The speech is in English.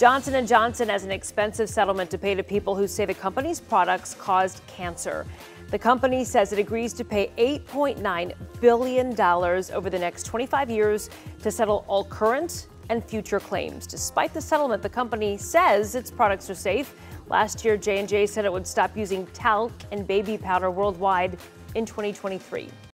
Johnson & Johnson has an expensive settlement to pay to people who say the company's products caused cancer. The company says it agrees to pay $8.9 billion over the next 25 years to settle all current and future claims. Despite the settlement, the company says its products are safe. Last year, J&J said it would stop using talc and baby powder worldwide in 2023.